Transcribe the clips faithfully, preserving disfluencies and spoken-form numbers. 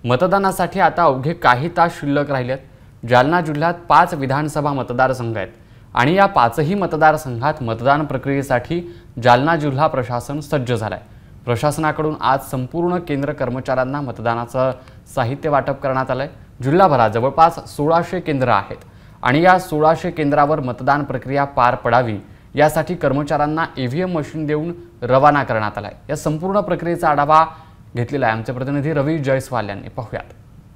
मतदानासाठी आता अवघे काही तास शिल्लक राहिलेत। जालना जिल्ह्यात पाच विधानसभा मतदारसंघ आहेत आणि या पाचही मतदारसंघात मतदान प्रक्रियेसाठी जालना जिल्हा प्रशासन सज्ज झालाय। प्रशासनाकडून आज संपूर्ण केंद्र कर्मचाऱ्यांना मतदानाचं साहित्य वाटप करण्यात आलंय। जिल्हाभरात जवळपास सोळाशे केंद्र आहेत आणि या सोळाशे केंद्रावर मतदान प्रक्रिया पार पडावी यासाठी कर्मचाऱ्यांना ईव्हीएम मशीन देऊन रवाना करण्यात आलाय। या संपूर्ण प्रक्रियेचा आढावा घेतलेला आहे आमचे प्रतिनिधी रवी जयस्वाल यांनी। पाहूयात।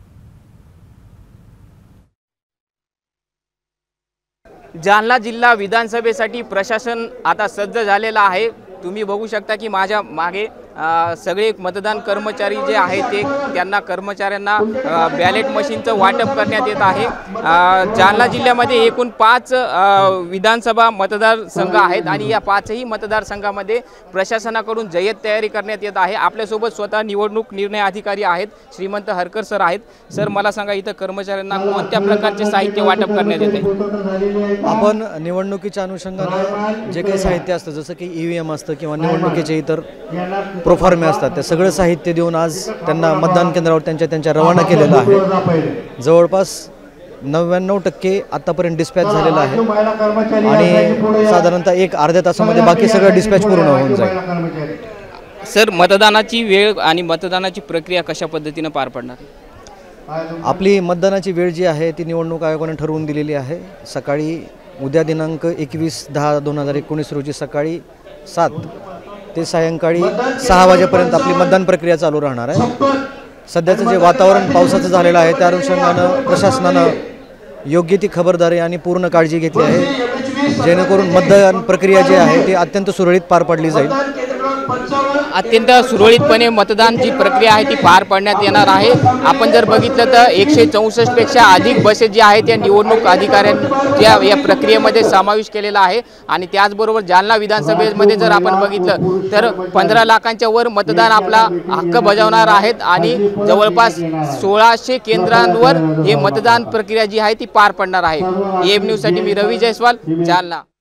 जालना जिल्हा विधानसभेसाठी प्रशासन आता सज्ज झालेला आहे। तुम्ही बघू शकता की माझ्या मागे सगळे मतदान कर्मचारी जे आहेत ते त्यांना कर्मचाऱ्यांना बॅलेट मशीनचं वाटप करण्यात येत आहे। जालना जिल्ह्यामध्ये एकूण पाच विधानसभा मतदारसंघ आहेत आणि या पाचही मतदारसंघामध्ये प्रशासनाकडून जय्यत तयारी करण्यात येत आहे। आपल्यासोबत स्वतः निवडणूक निर्णय अधिकारी आहेत श्रीमंत हरकर सर आहेत। सर मला सांगा, इथं कर्मचाऱ्यांना कोणत्या प्रकारचे साहित्य वाटप करण्यात येते? आपण निवडणुकीच्या अनुषंगाने जे काही साहित्य असतं, जसं की ईव्हीएम असतं किंवा निवडणुकीचे इतर प्रोफॉर्मे असतात, ते सगळं साहित्य देऊन आज त्यांना मतदान केंद्रावर त्यांच्या त्यांच्या रवाना केलेलं आहे। जवळपास नव्याण्णव टक्के आतापर्यंत डिस्पॅच झालेला आहे आणि साधारणतः एक अर्ध्या तासामध्ये बाकी सगळं डिस्पॅच पूर्ण होऊन जाईल। सर, मतदानाची वेळ आणि मतदानाची प्रक्रिया कशा पद्धतीने पार पडणार? आपली मतदानाची वेळ जी आहे ती निवडणूक आयोगाने ठरवून दिलेली आहे। सकाळी उद्या दिनांक एकवीस दहा दोन हजार एकोणीस रोजी सकाळी सात ते सायंकाळी सहा वाजेपर्यंत आपली मतदान प्रक्रिया चालू राहणार आहे। सध्याचं जे वातावरण पावसाचं झालेलं आहे त्या अनुषंगानं प्रशासनानं योग्य ती खबरदारी आणि पूर्ण काळजी घेतली आहे, जेणेकरून मतदान प्रक्रिया जी आहे ती अत्यंत सुरळीत पार पडली जाईल। अत्यंत सुरळीतपणे मतदान जी प्रक्रिया आहे ती पार पाडण्यात येणार आहे। आपण जर बघितलं तर एकशे चौसष्ट पेक्षा अधिक बसेस जे आहेत त्या निवडणूक अधिकाऱ्यांच्या या प्रक्रियेमध्ये समावेश केलेला आहे आणि त्याचबरोबर जालना विधानसभेमध्ये जर आपण बघितलं तर पंधरा लाखांच्या वर मतदान आपला हक्क बजावणार आहेत आणि जवळपास सोळाशे केंद्रांवर हे मतदान प्रक्रिया जी आहे ती पार पडणार आहे। एम न्यूजसाठी मी रवी जयस्वाल, जालना।